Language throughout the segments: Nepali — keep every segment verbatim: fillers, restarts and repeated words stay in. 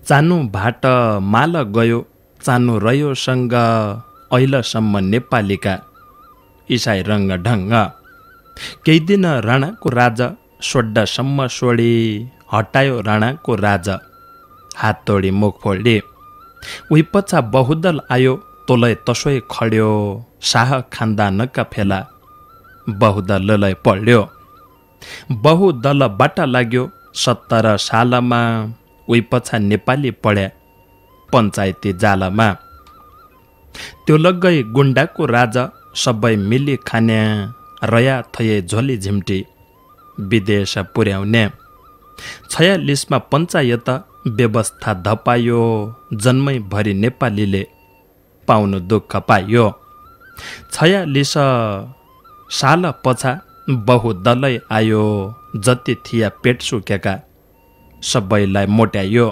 चानु भाट माल गयो चानु रह्योसँग अहिलेसम्म नेपालीका इसाई रङ्ग ढङ्ग। केही दिन राणाको राजा सोड्डासम्म सोडी हटायो राणाको राजा हात तोडी मुख फोडी। उही पछा बहुदल आयो तोलै तसोै खड्यो शाह खानदानका फेला बहुदललाई पढ्यो। बहुदल बाटा लाग्यो सत्तर सालमा उही पछा नेपाली पढ्या पञ्चायती जालमा। त्यो लगै गुण्डाको राजा सबै मिली खान्या रया थये झोली झिम्टी विदेश पुर्याउने। छयालिसमा पञ्चायत व्यवस्था धपायो जन्मैभरि नेपालीले पाउनु दुःख पाइयो। छयालिस साल पछा बहुदलै आयो जति थिया पेट सुकेका सबैलाई मोट्यायो।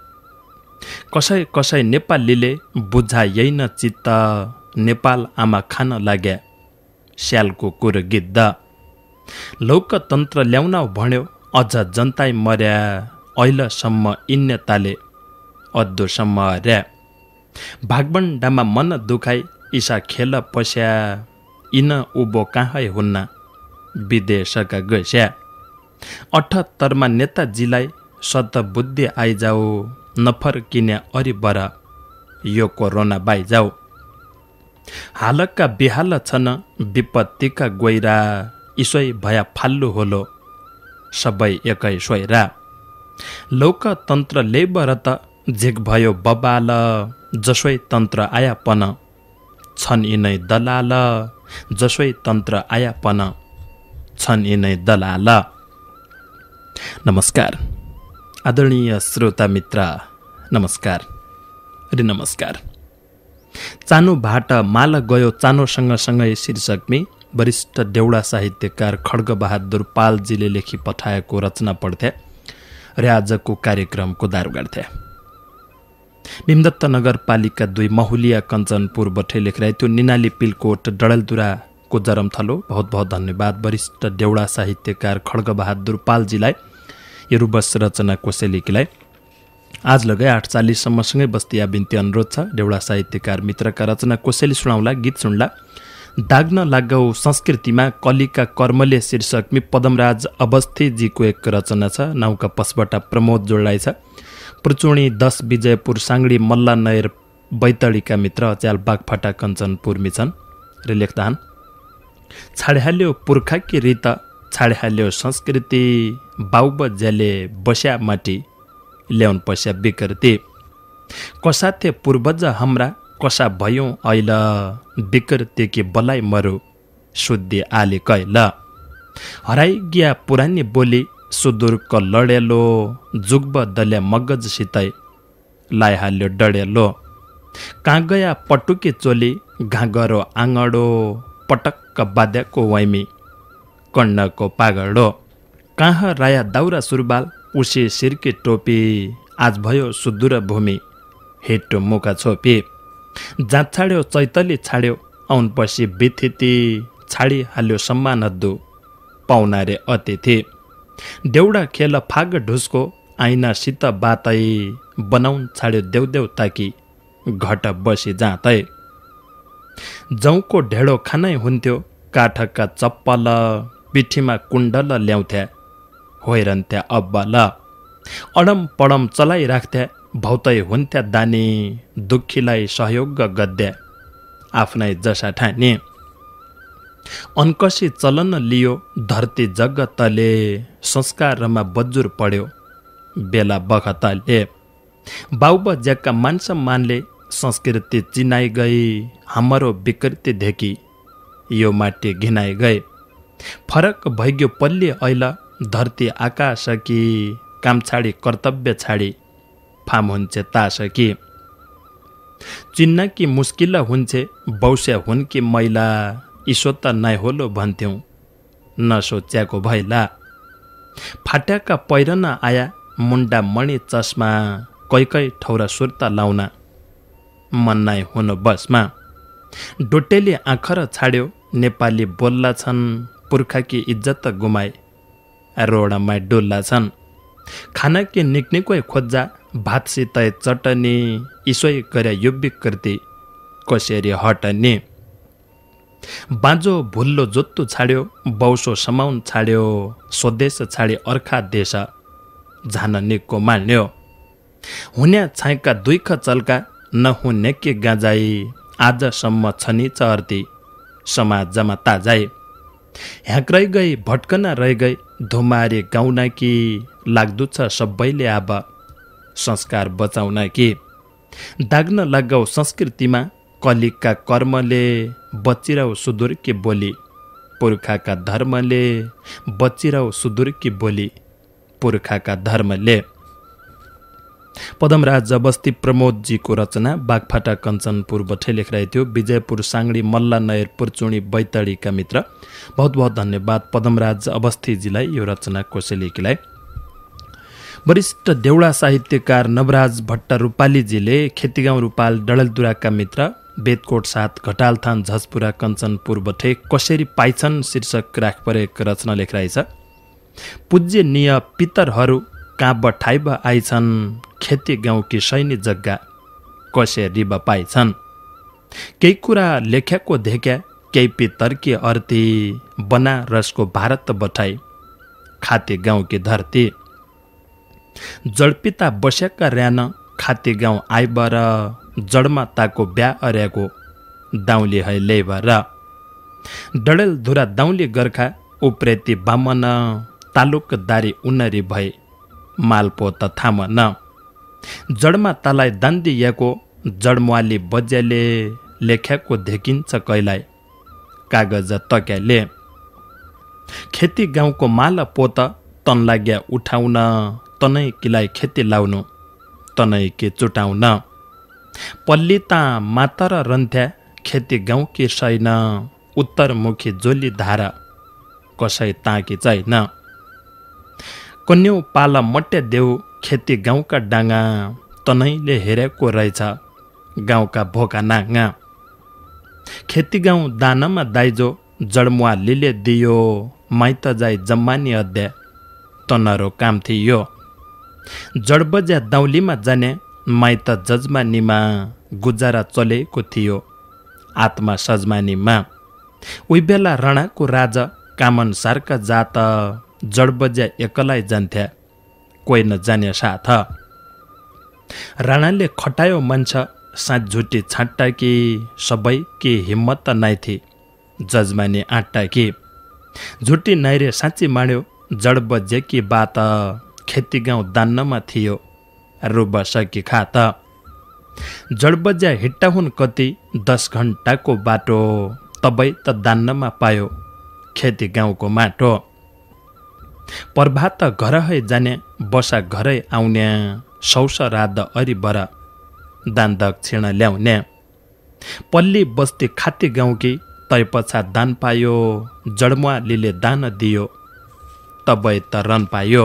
कसै कसै नेपालीले बुझाएन चित्त नेपाल आमा खान लाग्या स्याल कुकुर गिद्ध। लोकतन्त्र ल्याउन भन्यो अझ जनताई मर्या अहिलेसम्म इन्यताले अद्दोसम्म हर्या। भागबण्डामा मन दुखाई ईसा खेल पस्या इन उभो कहाँ हुन्न विदेशका गस्या। अठहत्तरमा नेताजीलाई सतबुद्धि आइजाऊ नफर्किने अरिबर यो कोरोना बाइजाऊ। हालका बिहाल छन् विपत्तिका गोइरा इसै भया फाल्लु होलो सबै एकै सोइरा। लोकतन्त्र लेबर त झिक भयो बबाल जसै तन्त्र आयापन छन् यिनै दलाल जसै तन्त्र आयापन छन् यिनै दलाल। नमस्कार आदरणीय श्रोता मित्र, नमस्कार रे नमस्कार। चानु भाट माल गयो चानोसँग सँगै शीर्षकमी वरिष्ठ देउडा साहित्यकार खड्गबहादुर पालजीले लेखी पठाएको रचना पढ्थे र आजको कार्यक्रमको दारू गाड्थे। भीमदत्त नगरपालिका दुई महुलिया कञ्चनपुरबाटै लेखिरहेको त्यो निनाली पिलकोट डडेलधुराको जरमथलो। बहुत बहुत धन्यवाद वरिष्ठ देउडा साहित्यकार खड्गबहादुर पालजीलाई यो रुबस रचना कोसेलीकीलाई। आज लगाए आठ चालिससम्मसँगै बस्ती या बिन्ती अनुरोध छ देउडा साहित्यकार मित्रका रचना कोसेली सुनाउला, गीत सुन्ला। दाग्न लागौ संस्कृतिमा कलिका कर्मले शीर्षकमी पदमराज अवस्थीजीको एक रचना छ। नाउका पसबटा प्रमोद जोड्लाई छ। पुर्चुणी दस विजयपुर साङ्डी मल्ला नयर बैतडीका मित्र अच्याल बागफाटा कञ्चनपुरमी छन् र लेख्दान् छाड्हाल्यो पुर्खाकी रीत छाड्हाल्यो संस्कृति बाउब ज्याले बस्या माटी ल्याउन पस्या विकृति। कसा थे पूर्वज हाम्रा कसा भयौँ ऐल विकृति कि बलाई मरु शुद्धि आले कैल। हराइ गिया पुरानी बोली सुदूरक लडेलो जुग्ब दल्या मगजसितै लाइहाल्यो डडेलो। कहाँ गया पटुकी चोली घाँगरो आँगडो पटक्क बाध्याको वाइमी कण्डको पागडो। कहाँ राया दाउरा सुरबाल उसी सिर्की टोपी आज भयो सुदूर भूमि हेटो मुखा छोपी। जात छाड्यो चैतली छाड्यो औन पछि बिथिति छाडी हाल्यो सम्मान हद्दु पाउनारे अतिथि। देउडा खेल फाग ढुसको आइनासित बातै बनाउन छाड्यो देउदेउ ताकी घट बसी जातै। जौको ढेडो खानै हुन्थ्यो काठका चप्पल पिठीमा कुण्डल ल्याउँथ्या होइरन्थ्या अब्बल। अडम पडम चलाइराख्थ्या भौतै हुन्थ्या दानी दुखीलाई सहयोग गद्या आफ्नै जसा ठाने। अनकसी चलन लियो धरती जगतले संस्कारमा बज्जुर पढ्यो बेला बखतले। बाउब ज्याका मान सम्मानले संस्कृति चिनाइ गई हाम्रो विकृति धेकी यो माटी घिनाइ गए। फरक भइग्यो पल्ली ऐल धरती आकाश कि काम छाडी कर्तव्य छाडी फाम हुन्छे तास कि। चिन्न कि मुस्किल हुन्छे बौस्या हुन् कि मैला इसो त नाइ होलो भन्थ्यौँ नसोच्याको भैला। फाट्याका पहिरन आया मुन्डा मणि चस्मा कै कै ठौरा सुर्ता लाउना मन नाइ हुनु बसमा। डोटेली आँखर छाड्यो नेपाली बोल्ला छन् पुर्खाकी इज्जत गुमाए रोडमा डोल्ला छन्। खाना कि निक्निकै खोज्जा भातसित चटनी इसोई करे युब्बी कृति कसरी हटने बाँझो भुल्लो जोत्तु छाड्यो बौसो समाउन छाड्यो स्वदेश छाडी अर्खा देश झान निको मान्यो हुन्या छाइका दुईख चल्का नहुने के गाजाई आजसम्म छनी चर्ती समाजमा ताजाई ह्याक रहि गई भट्कना रहि गई धुमारी गाउन कि लाग्दो छ सबैले अब संस्कार बचाउन कि दाग्न लगाऊ संस्कृतिमा कलिका कर्मले बचिराउ सुदूर कि बोली पुर्खाका धर्मले बचिराउ सुदूर कि बोली पुर्खाका धर्मले। पदमराज बस्ती प्रमोदजीको रचना बागफाटा कञ्चनपुर बठे लेखिरहेको थियो। विजयपुर साङ्डी मल्ला नयर पुर्चुणी बैतडीका मित्र बहुत बहुत धन्यवाद पदमराज अवस्थीजीलाई यो रचना कोसेलीकीलाई। वरिष्ठ देउडा साहित्यकार नवराज भट्ट रूपालीजीले खेतीगाउँ रूपाल डडेलधुराका मित्र बेदकोट साथ घटालथान झसपुरा कञ्चनपुर बठे कसरी पाइछन् शीर्षक राख परेको रचना लेखिरहेछ। पूज्यनीय पितरहरू काँब ठाइब आइछन् खेती गाउँकी सैनी जग्गा कसरी पाइछन् केही कुरा लेख्याको धेक्या केही पितरकी अर्ती बनारसको भारत बठाई खाती गाउँकी धरती जडपिता बस्याका र्यान खाती गाउँ आइबर जडमा ताको ब्या अर्याको दाउली है लेबर डडेलधुरा दाउली गोर्खा उप्रेती बामन तालुकदारी उन्नरी भए मालपो त थामन जडमा तालाई दान्दियाको जडमुवाली बज्याले लेख्याको धेकिन्छ कैलाई कागज तक्याले खेती गाउँको माल पोत तन लाग्या उठाउन तनै किलाई खेती लाउनु तनै के चुटाउन पल्ली ता मातर रन्थ्या खेती गाउँकी सैन उत्तरमुखी जोली धारा कसै ताकी छैन कन्यौ पाल मट्या देऊ खेती गाउँका डाँगा तनैले हेरेको रहेछ गाउँका भोका नाङ्गा खेती गाउँ दानमा दाइजो जडमुवा लिले दियो माइत जाई जम्मानी अध्या तनरो काम थियो जडबज्या दाउलीमा जाने माइत जजमानीमा गुजारा चलेको थियो आत्मा सजमानीमा उही बेला राणाको राजा कामन सारका जात जडबज्या एकलाई जान्थ्या कोही नजाने साथ राणाले खटायो मान्छ साँझ झुटी छाट्टा कि सबै कि हिम्मत त नाइ थी जजमानी आँट्टा कि झुटी नाइरे साँच्ची माड्यो जडबज्याकी बात खेती गाउँ दान्नमा थियो रुब सकी खात जडबज्या हिट्टा हुन् कति दस घन्टाको बाटो तबै त दान्नमा पायो खेती गाउँको माटो प्रभात घर है जाने बसा घरै आउने सौस राध अरिबर दान दक्षिण ल्याउने पल्ली बस्ती खाती गाउँकी तै पछा दान पायो जडमुवालीले दान दियो तबै त रन पायो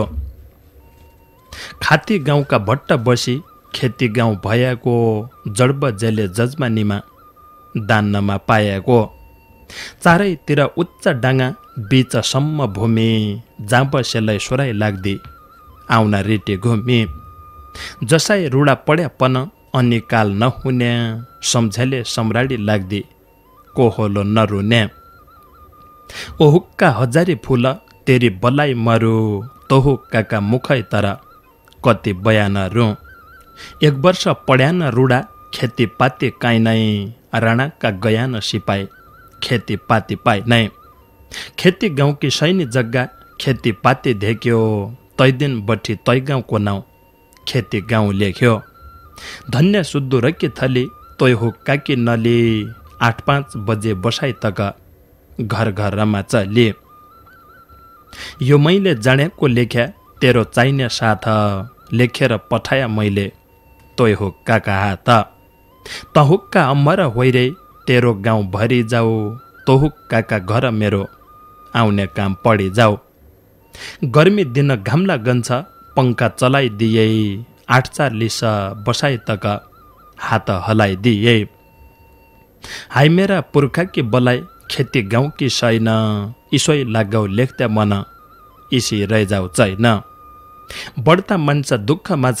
खाती गाउँका भट्ट बसी खेती गाउँ भयाको जडबज्याले जजमानीमा दान्नमा पाएको चारैतिर उच्च डाँगा बीचसम्म भूमि जाँबसेलाई सोराइ लाग्दी आउन रिटे घुमी जसाई रुडा पड्यापन अनिकाल नहुने सम्झेले सम्राडी लाग्दी कोहोलो नरुने ओ हुक्का हजारी फुल तेरी बलाई मरु तो हुक्काका मुखै तर कति बयानहरू एक वर्ष पढ्यान रुडा खेतीपाती काहीँ नै राणाका गयान सिपाई खेतीपाती पाइ नै खेती गाउँकी सैनी जग्गा खेतीपाती धेक्यो तै दिन बठी तै गाउँको नाउँ खेती गाउँ लेख्यो धन्य सुद्धु रकी थली तोय हुक्काकी नली आठ पाँच बजे बसाइ तक घर घरमा चली यो मैले जानेको लेख्या तेरो चाहिने साथ लेखेर पठाया मैले तोय हुक्काका हात त हुक्का अमर होइरे तेरो गाउँ भरि जाऊ तो हुक्काका घर मेरो आउने काम पढी जाऊ गर्मी दिन घामला गन्छ पंखा चलाइदिए आठ चार लिस बसाइ तक हात हलाइदिए हाई मेरा पुर्खा की बलाई खेती गाउँ की सैन इसोई लगाउ लेख्दा मन इसी रह जाऊ छैन बढ्ता मान्छे दुःखमा छन्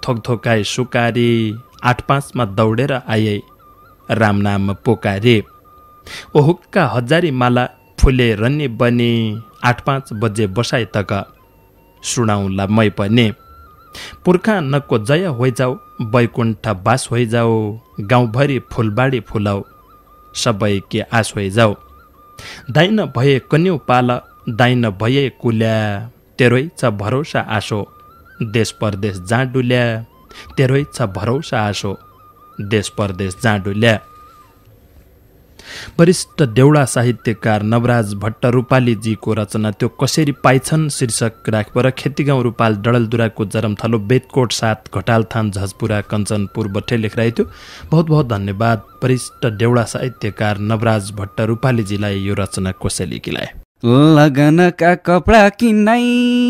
थोकथोकाए सुकारे आठ पाँचमा दौडेर आए राम नाम पोकारे ओ हुक्का हजारी माला फुले रन्नी बने आठ पाँच बजे बसाए तक सुनाउला मै पनि पुर्खा नको जय होइजाऊ बैकुण्ठ बास होइजाऊ गाउँभरि फुलबाडी फुलाऊ सबै के आस होइजाऊ दाइन भए कन्यौ पाल दाइन भए कुल्या तेरोइ छ भरोसा आशो देश परदेश जहाँ डुल्या तेरोइ छ भरोसा आशो देश परदेश जहाँ डुल्या। वरिष्ठ देउडा साहित्यकार नवराज भट्ट रूपालीजीको रचना त्यो कसरी पाइछन् शीर्षक राखेर खेतीगाउँ रूपाल डडलदुराको जरमथलो बेतकोट सात घटालथान झजपुरा कञ्चनपुर बट्टे लेखिरहेको थियो। बहुत बहुत धन्यवाद वरिष्ठ देउडा साहित्यकार नवराज भट्ट रूपालीजीलाई यो रचना कसैले किलाए। लगनका कपडा किन्नै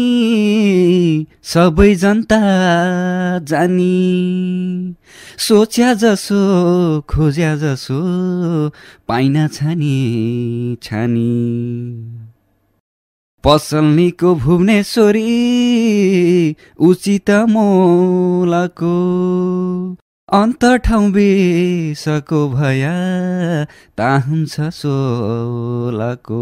सबै जनता जानी सोच्या जसो खोज्या जसो पाइन छानी छानी पसलनीको भुवनेश्वरी उचित मोलको अन्त ठाउँ बेसको भया ता हुन्छ सोलको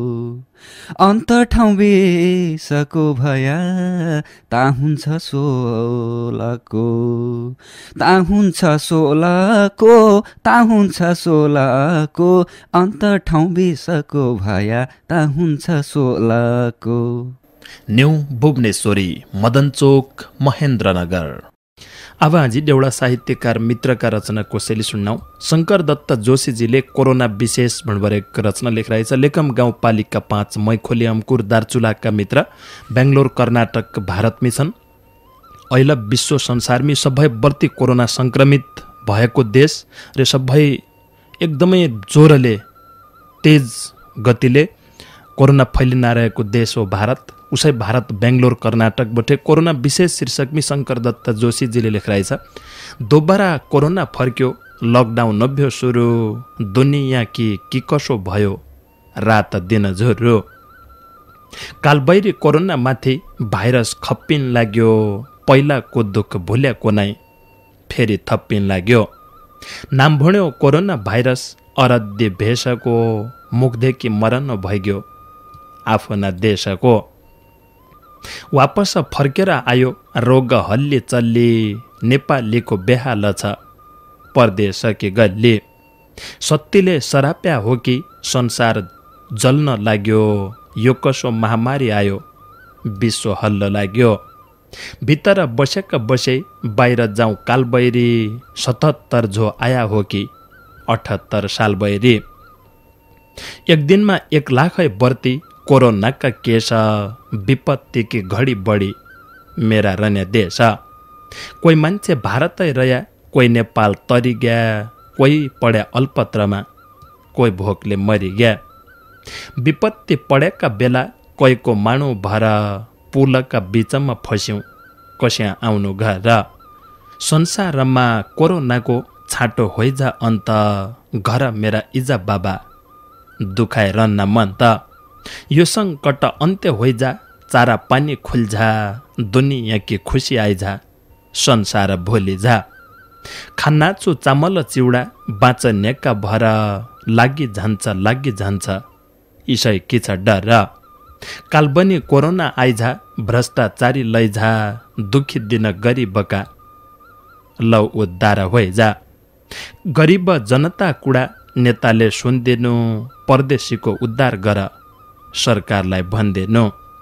अन्त ठाउँ बेसको भया ता हुन्छ सोलको ता हुन्छ सोलको ता हुन्छ सोलको अन्त ठाउँ बेसको भया ता हुन्छ सोलको। न्यू भुवनेश्वरी मदनचोक महेन्द्रनगर। अब आज देउडा साहित्यकार मित्रका रचना कोसेली सुन्नाऊ। शंकर दत्त जोशीजीले कोरोना विशेष भन्ने एक रचना लेखिरहेछ। लेकम गाउँपालिका पाँच मैखोली अम्कुर दार्चुलाका मित्र बेङ्गलोर कर्नाटक भारतमी छन्। अहिले विश्व संसारमी सबै बढ्ती कोरोना संक्रमित भएको देश र सबै एकदमै जोरले तेज गतिले कोरोना फैलिरहेको देश हो भारत। उसै भारत बेङ्गलोर कर्नाटकबाट कोरोना विशेष शीर्षकमी शंकर दत्त जोशीजीले लेखिरहेछ। दोबारा कोरोना फर्क्यो लकडाउन नभ्यो सुरु दुनियाँ कि कि कसो भयो रात दिन झुरो कालबैरी कोरोना माथि भाइरस खप्पिन लाग्यो पहिलाको दुःख भुल्याको नै फेरि थप्पिन लाग्यो नाम भन्यो कोरोना भाइरस अराध्य भेषको मुखदेखि मरण भइग्यो आफ्ना देशको वापस फर्केर आयो रोग हल्ली चल्ली नेपालीको बेहाल छ परदेश के गल्ली सत्तीले सराप्या हो कि संसार जल्न लाग्यो यो कसो महामारी आयो विश्व हल्ल लाग्यो भित्र बसेका बसे बाहिर जाउँ कालबैरी सतहत्तर झो आया हो कि अठहत्तर साल बैरी एक दिनमा एक लाखै बढ्ती कोरोनाका केस विपत्ति की घडी बढी मेरा रन्या देश कोही मान्छे भारतै रह्या कोही नेपाल तरिग्या कोही पढ्या अल्पत्रमा कोही भोकले मरिग्या विपत्ति पढेका बेला कोहीको मानु भर पुलका बीचमा फस्यौँ कस्या आउनु घर संसारमा कोरोनाको छाटो होइजा अन्त घर मेरा इजा बाबा दुखाए रन्न मन त यो सङ्कट अन्त्य होइजा चारा पानी खुल्झा दुनियाँ की खुसी आइझा संसार भोलि झा खानाचु चामल चिउडा बाँचन्याका भर लागि जान्छ लागि जान्छ इसै कि छ डर काल्बनी कोरोना आइझा भ्रष्टाचारी लैझा दुखी दिन गरिबका लौ उद्धार होइजा गरिब जनता कुडा नेताले सुन्दिनु परदेशीको उद्धार गर सरकारलाई भन्दिनु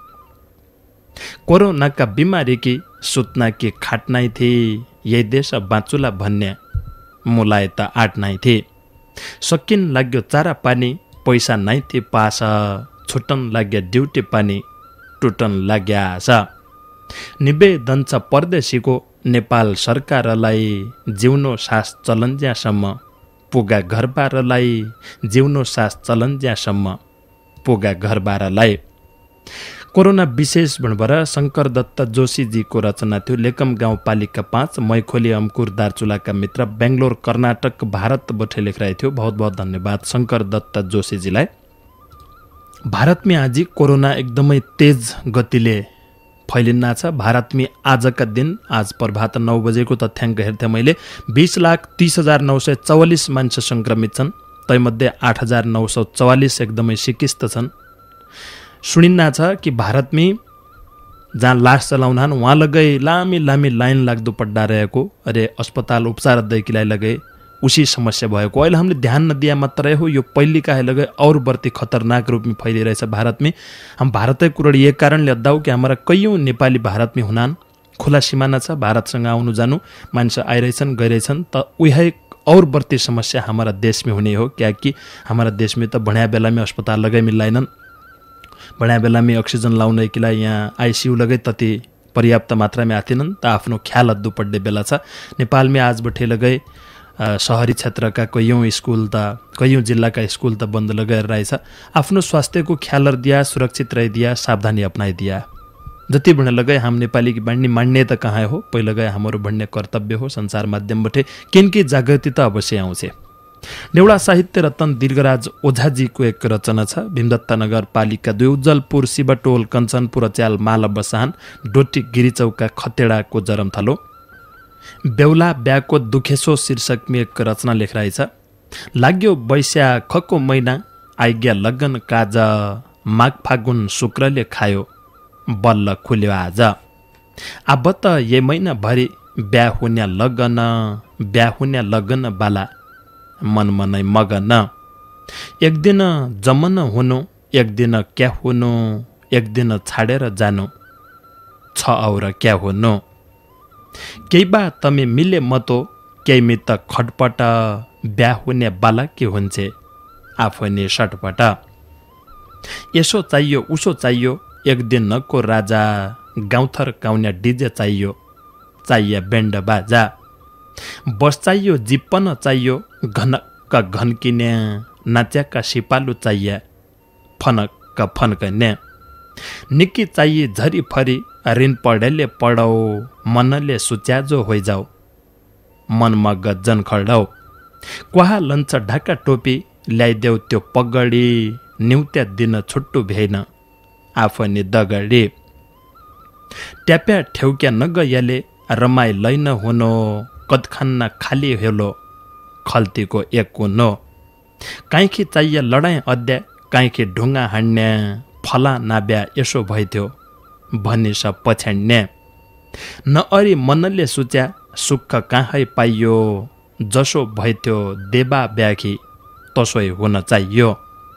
कोरोनाका बिमारी कि सुत्ना कि खाट्नाइ थिए यही देश बाँचुला भन्ने मुलाय त आट नाइ थिए सकिन लाग्यो चारा पानी पैसा नाइ थिए पास छुटन लाग्यो ड्युटी पानी टुटन लाग्या आशा निवेदन छ परदेशीको नेपाल सरकारलाई जिउनो सास चलन्ज्यासम्म पुगा घरबारलाई जिउनो सास चलन्ज्यासम्म पुगा घरबारलाई कोरोना विशेष भन्बर शंकर दत्त जोशीजीको रचना थियो। लेकम गाउँपालिका पाँच मैखोली अम्कुर दार्चुलाका मित्र बेङ्गलोर कर्नाटक भारतबाट लेखिरहेको थियो। बहुत बहुत धन्यवाद शंकर दत्त जोशीजीलाई। भारतमा आज कोरोना एकदमै तेज गतिले फैलिन्ना छ। भारतमी आजका दिन आज प्रभात नौ बजेको तथ्याङ्क हेर्थेँ मैले बीस लाख तीस हजार नौ सय चौवालिस मान्छे सङ्क्रमित छन्। तैमध्ये आठ हजार नौ सौ चौवालिस एकदमै सिकिस्त छन्। सुनिन्ना छ कि भारतमी जहाँ लास चलाउनान् वहाँ लगै लामी लामी लाइन लाग्दो पड्डा रहेको, अरे अस्पताल उपचार दैकीलाई लगे उसी समस्या भएको। अहिले हामीले ध्यान नदिया मात्रै हो, यो पहिली काहे लगे और बढ्ती खतरनाक रूपमा फैलिरहेछ भारतमी। हम भारतै कुरडी एक कारणले अद्दाउ कि हाम्रा कैयौँ नेपाली भारतमी हुनान्, खुला सिमाना छ, भारतसँग आउनु जानु मान्छे आइरहेछन् गइरहेछन्, त उही और बढ्ती समस्या हाम्रा देशमै हुने हो। क्याकि हाम्रा देशमै त बढिया बेलामै अस्पताल लगै मिल्लाइनन्, बढिया बेलामै अक्सिजन लाउने कि यहाँ आइसियू लगै तति पर्याप्त मात्रामा आथेनन्, त आफ्नो ख्याल अद्दु पड्ने बेला छ। नेपालमै आजबठे लगै शहरी क्षेत्रका कैयौँ स्कुल त कैयौँ जिल्लाका स्कुल त बन्द लगाएर रहेछ। आफ्नो स्वास्थ्यको ख्याल दिया, सुरक्षित रहिदिया, सावधानी अपनाइदिया। जति भने लगे हम नेपाली की बाँड्ने मान्ने त कहाँ हो, पहिला गए हाम्रो भन्ने कर्तव्य हो। संसार माध्यमबाट किनकी जागृति त अवश्य आउँछ। देउडा साहित्य रत्न दीर्घराज ओझाजीको एक रचना छ। भीमदत्त नगरपालिका दुई उज्जलपुर शिवटोल कञ्चनपुर च्याल माल बसान डोटी गिरिचौका खतेडाको जरमथलो बेउला ब्याको दुखेसो शीर्षकमा एक रचना लेखरहेछ। लाग्यो वैशाखको महिना आइज्ञा लगन काज माघ फागुन शुक्रले खायो बल्ल खुल्यो आज। अब त ये महिना भरि ब्या हुन्या लगन ब्या हुन्या लगन बाला मन मनै मगन। एक दिन जमन हुनु, एक दिन क्या हुनु, एक दिन छाडेर जानु, छ और क्या हुनु। केही बा तमे मिले मतो, केही मित खटपट, ब्या हुने बाला के हुन्छ आफै नै सटपट। यसो चाहियो उसो चाहियो, एक दिन नको राजा, गाउँथर गाउन्या डिजे चाहियो, चाहिए बेन्ड बाजा। बस चाहियो जिप्पन चाहियो, घनक्क घन्किने, नाच्याका सिपालु चाहिए, फनक्क फन्कने। निकी चाहिए झरी फरी, ऋण पढेले पढाऊ, मनले सुच्याजो होइजाऊ, मनमग जन खडाऊ। क्वाहा लन्छ ढाका टोपी, ल्याइदेऊ त्यो पगडी, न्युत्या दिन छुट्टु भ्याइन आफनी दगडी। ट्याप्या ठेउक्या नगयाले, रमाइ लैन हुनो, कदखान्ना खाली हेलो, खल्तीको एक हुनो। काहीँकी चाहिए लडाइँ अद्या, काहीँकी ढुङ्गा हान्ने, फला नाब्या यसो भइथ्यो भनिस पछ्यान्ने। न अरी मनले सुच्या, सुख कहाँ पाइयो, जसो भइथ्यो देबा ब्याखी तसोै हुन चाहियो।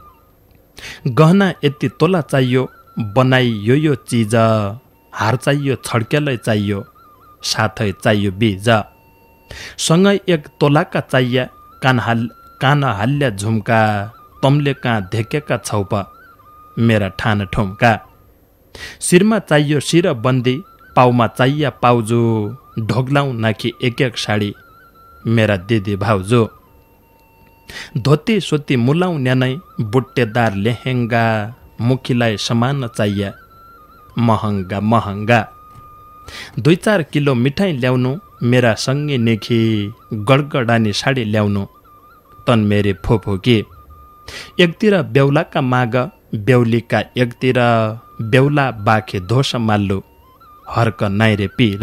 गहना यति तोला चाहियो, बनाई यो यो चिज, हार चाहियो छड्केलै चाहियो, साथै चाहियो बीज। सँगै एक तोलाका चाहिए, कान हाल कान हाल्ल्या झुम्का, तमले कहाँ धेकेका छौप मेरा ठान ठुम्का। शिरमा चाहियो शिर बन्दी, पाउमा चाहिए पाउजू, ढोग्लाउँ नाकि एक एक साडी मेरा दिदी भाउजू। धोती सोती मुलाउ न्यानै, बुट्टेदार लेहेङ्गा, मुखीलाई समान चाहिए महँगा महँगा। दुई चार किलो मिठाई ल्याउनु, मेरा सँगै नेखी, गडगडानी साडी ल्याउनु, तन मेरी फुफुकी। एकतिर बेहुलाका माग, बेहुलीका एकतिर, बेहुला बाखे धोस माल्लु, हर्क नाइरे पिर।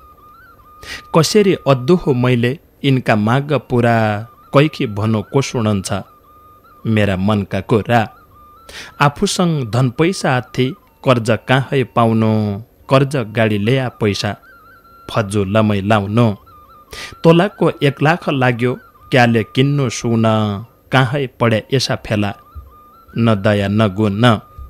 कसरी अद्दु हो मैले, इनका माग पुरा, कैकी भनो को सुनन्छ मेरा मनका कुरा। आफूसँग धन पैसा आथी, कर्ज कहाँ पाउनु, कर्ज गाडी ल्याया पैसा फज्जु लमै लाउनु। तोलाको एक लाख लाग्यो, क्याले किन्नु सुन, कहाँ पढे यसा फेला न दया न गुण।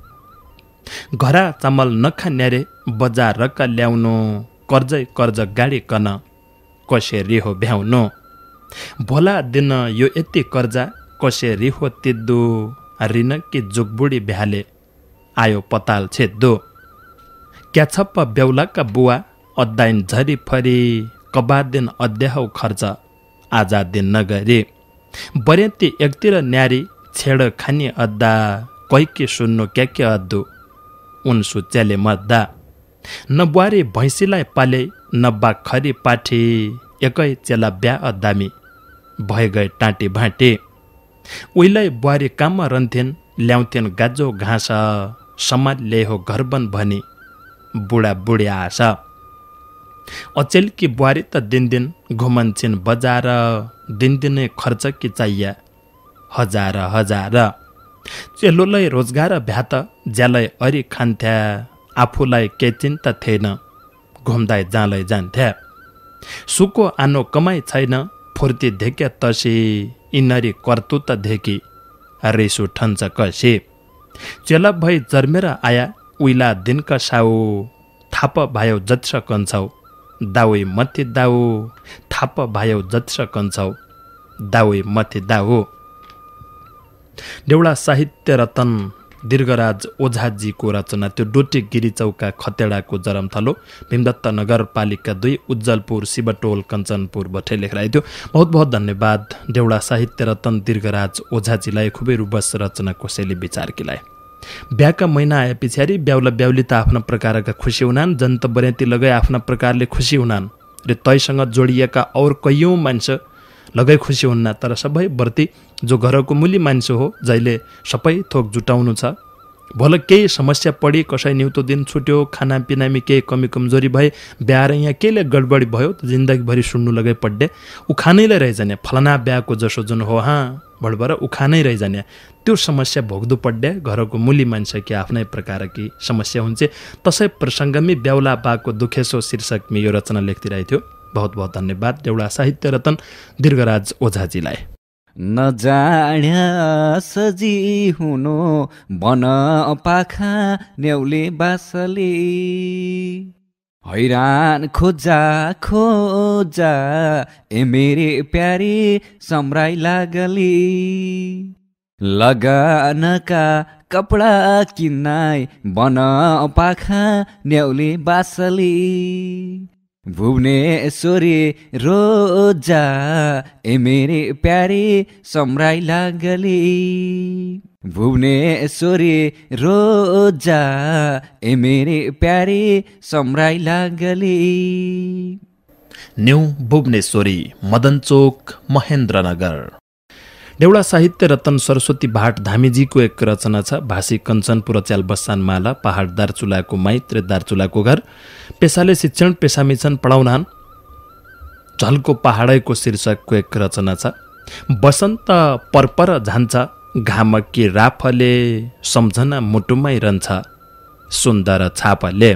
घरा चामल नखान्यारे, बजारका ल्याउनु, कर्जै कर्ज गाडी कन कसरी हो भ्याउनु। भोला दिन यो यति कर्जा, कसरी हो तिद्दु, ऋण कि जुगबुडी भ्याले आयो पताल छेद्दो। क्या छप्प बेहुलाका बुवा, अद्दाइन झरी फरी, कबा दिन अध्याहौ खर्च आजा दिन नगरी। बरेती एकतिर न्यारी, छेड खानी अद्दा, कैके सुन्नु क्या के अद्दु, उन्सु च्याले मद्दा। न बुहारी भैँसीलाई पाले, न बा खरी पाठी, एकै चेला ब्या अद्दामी भए गए टाँटी भाँटी। उहिलाई बुहारी काममा रहन्थेन्, ल्याउँथेन् गाजो घाँस, समाज ल्याए हो घरबन भनी बुढा बुढी आश अचेलकी बुहारी त दिन दिन घुमन्छन् बजार दिनदिनै खर्च कि चाहिया हजार हजार चेलोलाई रोजगार भ्यात ज्यालै अरि खान्थ्या आफूलाई के चिन्ता थिएन घुम्दै जाँलै जान्थ्या सुको आनो कमाइ छैन फुर्ती धेक्या तसी इनरी कर्तुत धेकी रिस उठन्छ कसी चेला भई जर्मेर आया उइला दिनका साउ थाप भायो जत्स कन्छौ दाउई मथि दाउ थाप भायो जत्स कन्छौ दाउई मथि दाउ। देउडा साहित्य रतन दीर्घराज ओझाजीको रचना त्यो डोटी गिरी चौका खतेडाको जरमथलो भीमदत्त नगरपालिका दुई उज्जलपुर शिवटोल कञ्चनपुर भट्टे लेखराई थियो। बहुत बहुत धन्यवाद देउडा साहित्य रतन दीर्घराज ओझाजीलाई खुबै रुबस रचना कोसेली विचारकीलाई। ब्याका महिना आए पछाडि ब्याउला ब्याउली त आफ्ना प्रकारका खुसी हुनान् जन्त बर्याती लगाई आफ्ना प्रकारले खुसी हुनान् र तैसँग जोडिएका और कैयौँ मान्छे लगाई खुसी हुन्न तर सबै बर्ती जो घरको मूली मान्छे हो जहिले सबै थोक जुटाउनु छ भल केही समस्या पडी कसै निउतो दिन छुट्यो खानापिनामी केही कमी कमजोरी भए ब्याएर यहाँ केले गडबडी भयो त जिन्दगीभरि सुन्नु लगाइ पड्डे उखानैले रहिजाने फलाना ब्याको जसो जुन हो हाँ भडभर उखानै रहिजाने त्यो समस्या भोग्दो पड्डे घरको मूली मान्छे कि आफ्नै प्रकारकी समस्या हुन्छ तसै प्रसङ्गमी ब्याउला बाको दुखेसो शीर्षकमा यो रचना लेख्दिरहेको थियो। बहुत बहुत धन्यवाद देउडा साहित्य रतन दीर्घराज ओझाजीलाई। नजाड्या सजी हुनु बन पाखा न्याउले बासले हैरान खोजा खोजा ए मेरे प्यारे सम्राई लागली लगानका कपडा किन्नाई बन पाखा न्याउले बासली भुवनेश्वरी रोजा ए मेरे प्यारे सम्राई लागली भुवनेश्वरी रोजा ए मेरे प्यारे सम्राई लागली। न्यू भुवनेश्वरी मदनचोक महेन्द्रनगर। देउडा साहित्य रतन सरस्वती भाट धामीजीको एक रचना छ भाषी कञ्चनपुर च्याल बस्सान माला पहाड दार्चुलाको माइत र दार्चुलाको घर पेसाले शिक्षण पेसामी छन् पढाउनान् झल्को पहाडैको शीर्षकको एक रचना छ। बसन्त परपर झान्छ घामकी राफले सम्झना मुटुमै रहन्छ सुन्दर छापले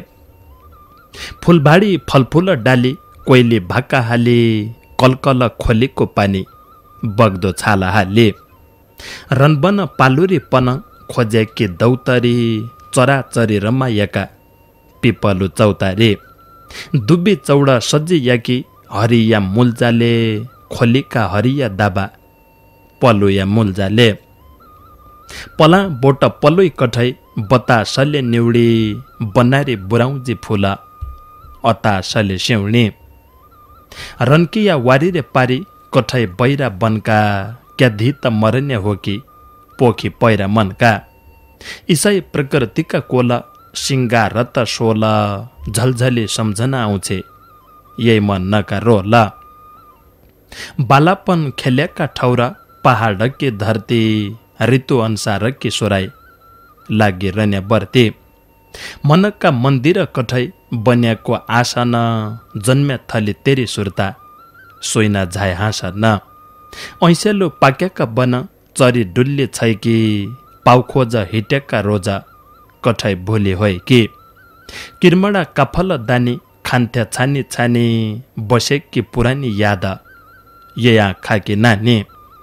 फुलबाडी फलफुल डाली कोइली भाका हाली कलकल खोलीको पानी बग्दो छाला हाले रनबन पालुरी पन खोजेकी दौतरी चराचरी रमाएका पिपलु चौतारी दुबी चौडा सजियाकी हरिया मुल्जाले खोलीका हरिया दाबा पलुया मुल्जाले पला बोट पलुई कठै बतासले निउडी बनारी बुराउजी फुला अतासले स्याउनी रन्किया वारीरे पारी कठै बैरा बनका क्या धी त मरन्य हो कि पोखी पैरा मनका इसै प्रकृतिका कोला सिङ्गार त सोला झलझली सम्झना आउँछे यही मन नका रोला बालापन खेलेका ठौरा पहाडकी धरती ऋतु अनुसारकी सोराई लागि रन्या बर्ती मनका मन्दिर कठै बन्याको आसन जन्म्या थली तेरी सुर्ता सोइना झाइ हाँसा न ऐसेलो पाक्याका बन चरी डुल्ली छै कि पाउखोज हिटेका रोजा कठै भोली होइ कि किर्मडा काफल दानी खान्थ्या छानी छानी बसेकी पुरानी याद या खाकी नानी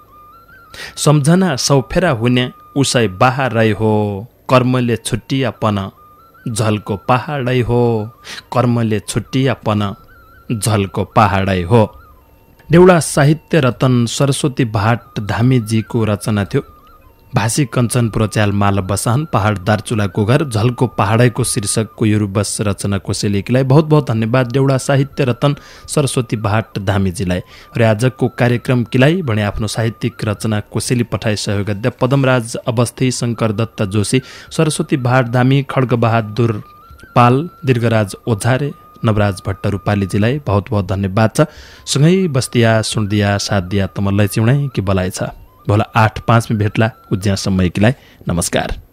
सम्झना सौफेरा हुने उसै बाहारै हो कर्मले छुट्टियापन झल्को पहाडै हो कर्मले छुट्टियापन झल्को पहाडै हो। देउडा साहित्य रतन सरस्वती भाट धामीजीको रचना थियो भाषी कञ्चनपुर च्याल माल बसाहन पहाड दार्चुलाको घर झल्को पहाडैको शीर्षकको यो रुबस रचना कोसेलीलाई बहुत बहुत धन्यवाद देउडा साहित्य रतन सरस्वती भाट धामीजीलाई। र आजको कार्यक्रम किलाई भने आफ्नो साहित्यिक रचना कोसेली पठाई सहयोग अध्य पदमराज अवस्थी शङ्कर दत्त जोशी सरस्वती भाट धामी खड्गबहादुर पाल दीर्घराज ओझारे नवराज भट्ट रूपालीजीलाई बहुत बहुत धन्यवाद छ। सँगै बस्तिया सुन्दिया साथ दिया तमल्लाई चिउनै कि बलाइ छ भोला आठ पाँचमा भेट्ला उज्या समयकीलाई नमस्कार।